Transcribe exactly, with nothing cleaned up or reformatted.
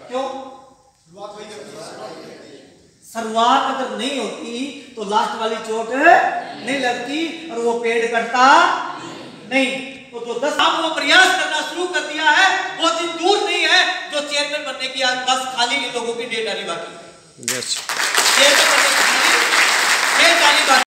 क्यों? शुरुआत अगर नहीं होती तो लास्ट वाली चोट नहीं लगती और वो पेड़ कटता नहीं। तो जो दस साल वो प्रयास करना शुरू कर दिया है, वो दिन दूर नहीं है जो चेयरमैन बनने की आज बस खाली इन लोगों की डेट आनी बाकी है। चेयरमैन बनने की